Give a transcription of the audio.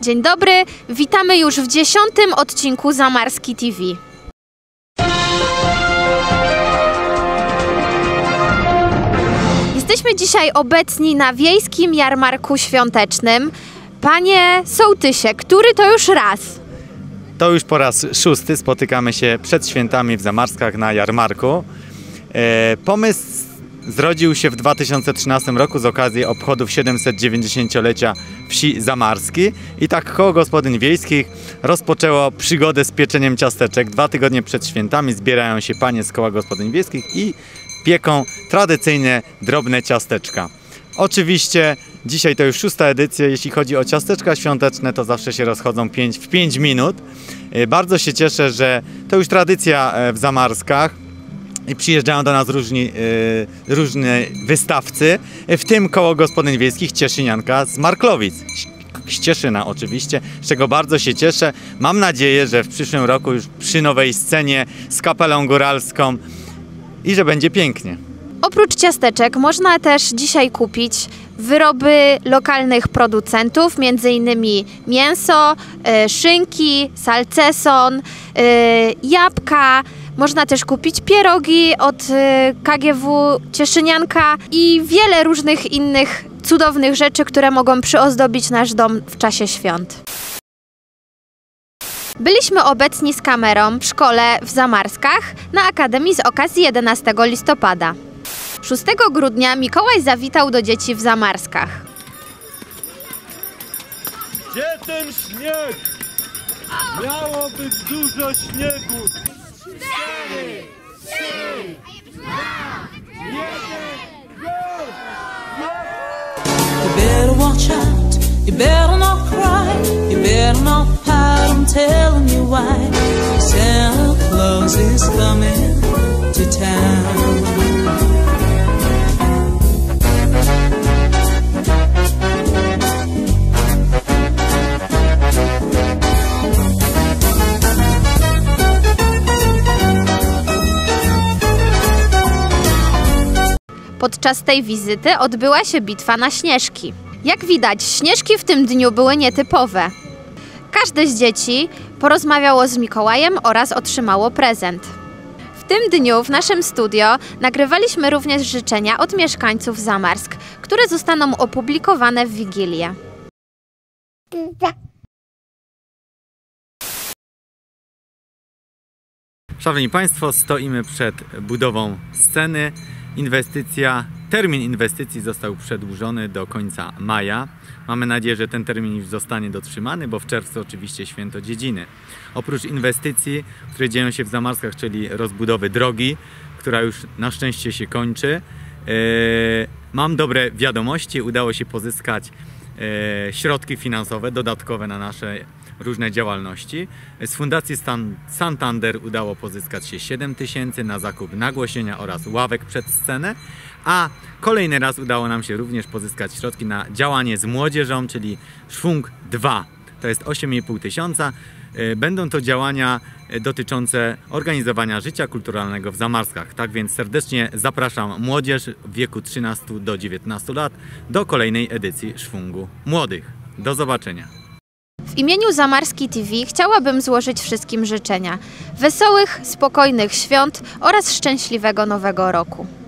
Dzień dobry, witamy już w 10. odcinku Zamarski TV. Jesteśmy dzisiaj obecni na wiejskim jarmarku świątecznym. Panie sołtysie, który to już raz? To już po raz 6. spotykamy się przed świętami w Zamarskach na jarmarku. Pomysł zrodził się w 2013 roku z okazji obchodów 790-lecia wsi Zamarskiej i tak koło gospodyń wiejskich rozpoczęło przygodę z pieczeniem ciasteczek. 2 tygodnie przed świętami zbierają się panie z koła gospodyń wiejskich i pieką tradycyjne drobne ciasteczka. Oczywiście dzisiaj to już 6. edycja, jeśli chodzi o ciasteczka świąteczne, to zawsze się rozchodzą w 5 minut. Bardzo się cieszę, że to już tradycja w Zamarskach. I przyjeżdżają do nas różni wystawcy, w tym koło gospodyń wiejskich Cieszynianka z Marklowic. Z Cieszyna oczywiście, z czego bardzo się cieszę. Mam nadzieję, że w przyszłym roku już przy nowej scenie z kapelą góralską i że będzie pięknie. Oprócz ciasteczek można też dzisiaj kupić wyroby lokalnych producentów, m.in. mięso, szynki, salceson, jabłka. Można też kupić pierogi od KGW Cieszynianka i wiele różnych innych cudownych rzeczy, które mogą przyozdobić nasz dom w czasie świąt. Byliśmy obecni z kamerą w szkole w Zamarskach na Akademii z okazji 11 listopada. 6 grudnia Mikołaj zawitał do dzieci w Zamarskach. Gdzie ten śnieg? Miało być dużo śniegu. 4, 3, 2, 1, go! You better watch out, you better not cry, you better not pout, I'm telling you why. Santa Claus is coming to town. Podczas tej wizyty odbyła się bitwa na śnieżki. Jak widać, śnieżki w tym dniu były nietypowe. Każde z dzieci porozmawiało z Mikołajem oraz otrzymało prezent. W tym dniu w naszym studio nagrywaliśmy również życzenia od mieszkańców Zamarsk, które zostaną opublikowane w Wigilię. Szanowni Państwo, stoimy przed budową sceny. Termin inwestycji został przedłużony do końca maja. Mamy nadzieję, że ten termin już zostanie dotrzymany, bo w czerwcu oczywiście święto dziedziny. Oprócz inwestycji, które dzieją się w Zamarskach, czyli rozbudowy drogi, która już na szczęście się kończy, mam dobre wiadomości. Udało się pozyskać środki finansowe dodatkowe na nasze różne działalności. Z Fundacji Santander udało pozyskać się 7 000 na zakup nagłośnienia oraz ławek przed scenę, a kolejny raz udało nam się również pozyskać środki na działanie z młodzieżą, czyli Szwung 2. To jest 8,5 tysiąca. Będą to działania dotyczące organizowania życia kulturalnego w Zamarskach. Tak więc serdecznie zapraszam młodzież w wieku 13 do 19 lat do kolejnej edycji Szwungu Młodych. Do zobaczenia. W imieniu Zamarski TV chciałabym złożyć wszystkim życzenia wesołych, spokojnych świąt oraz szczęśliwego Nowego Roku.